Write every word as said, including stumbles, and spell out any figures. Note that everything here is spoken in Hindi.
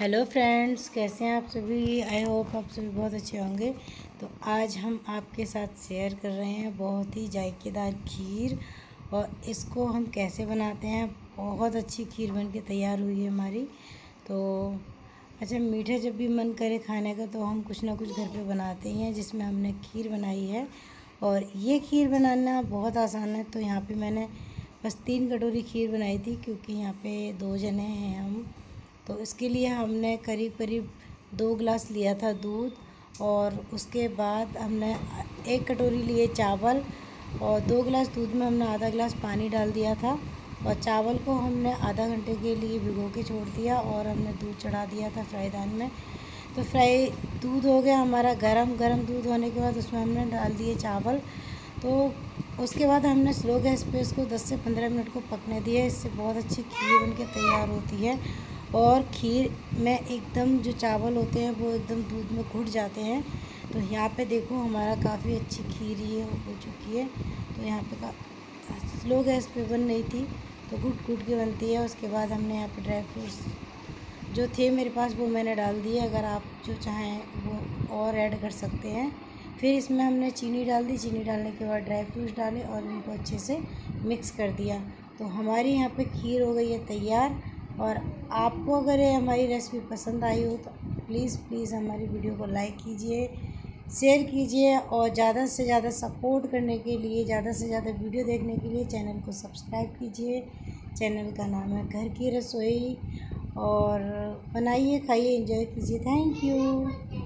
हेलो फ्रेंड्स, कैसे हैं आप सभी। आई होप आप सभी बहुत अच्छे होंगे। तो आज हम आपके साथ शेयर कर रहे हैं बहुत ही जायकेदार खीर, और इसको हम कैसे बनाते हैं। बहुत अच्छी खीर बन के तैयार हुई है हमारी। तो अच्छा, मीठे जब भी मन करे खाने का तो हम कुछ ना कुछ घर पे बनाते ही हैं, जिसमें हमने खीर बनाई है। और ये खीर बनाना बहुत आसान है। तो यहाँ पे मैंने बस तीन कटोरी खीर बनाई थी, क्योंकि यहाँ पे दो जने हैं हम। तो इसके लिए हमने करीब करीब दो गिलास लिया था दूध, और उसके बाद हमने एक कटोरी लिए चावल, और दो गिलास दूध में हमने आधा गिलास पानी डाल दिया था। और चावल को हमने आधा घंटे के लिए भिगो के छोड़ दिया, और हमने दूध चढ़ा दिया था फ्राई पैन में। तो फ्राई दूध हो गया हमारा गरम। गरम दूध होने के बाद उसमें हमने डाल दिए चावल। तो उसके बाद हमने स्लो गैस पे इसको दस से पंद्रह मिनट को पकने दिया। इससे बहुत अच्छी खीर बन के तैयार होती है। और खीर में एकदम जो चावल होते हैं वो एकदम दूध में घुट जाते हैं। तो यहाँ पे देखो हमारा काफ़ी अच्छी खीर ये हो चुकी है। तो यहाँ पे का स्लो गैस पे बन रही थी, तो घुट घुट के बनती है। उसके बाद हमने यहाँ पे ड्राई फ्रूट्स जो थे मेरे पास वो मैंने डाल दिए। अगर आप जो चाहें वो और ऐड कर सकते हैं। फिर इसमें हमने चीनी डाल दी। चीनी डालने के बाद ड्राई फ्रूट्स डाले और इनको अच्छे से मिक्स कर दिया। तो हमारी यहाँ पे खीर हो गई है तैयार। और आपको अगर ये हमारी रेसिपी पसंद आई हो तो प्लीज़ प्लीज़ हमारी वीडियो को लाइक कीजिए, शेयर कीजिए, और ज़्यादा से ज़्यादा सपोर्ट करने के लिए, ज़्यादा से ज़्यादा वीडियो देखने के लिए चैनल को सब्सक्राइब कीजिए। चैनल का नाम है घर की रसोई। और बनाइए, खाइए, एंजॉय कीजिए। Thank you.